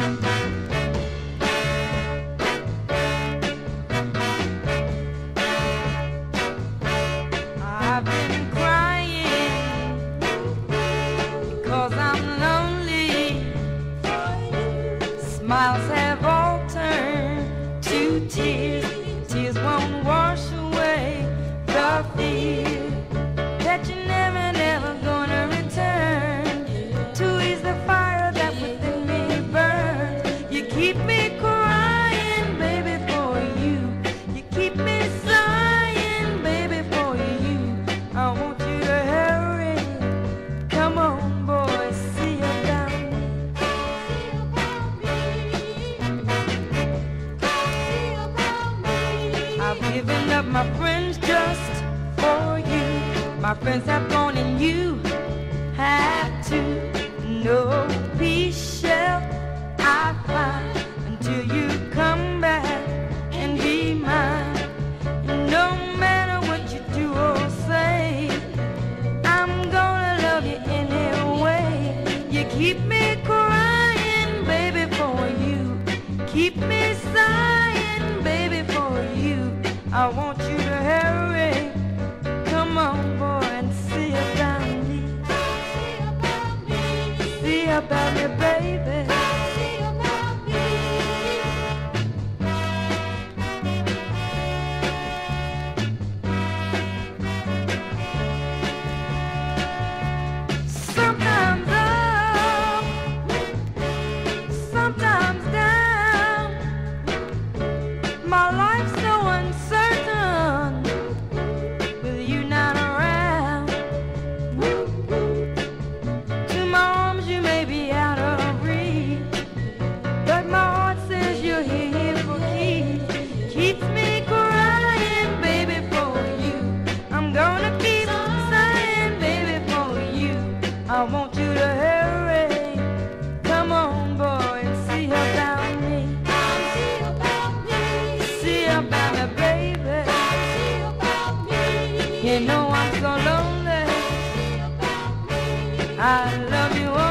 I've been crying because I'm lonely. Smiles have all turned to tears. Tears won't wash away the fear that you're never, never gonna return to ease the fire that within me burns. You keep me crying, baby, for you. You keep me sighing, baby, for you. I want you to hurry. Come on, boy, see about me. I've given up my friends just for you. My friends have gone and you have to. No peace shall I find until you come back and be mine. And no matter what you do or say, I'm gonna love you anyway. You keep me crying, baby, for you. Keep me sighing, baby, for you. I want you to hurry. Come on, boy, and see about me. See about me, baby. Sometimes up, sometimes down. My life's so uncertain with you not around. To my arms you may be out of reach, but my heart says you're here for keeps. Keeps me crying, baby, for you. I'm gonna keep sighing, baby, for you. I want you to hurry. Come on, boy, and see about me. See about me, baby. You know I'm so lonely. I love you.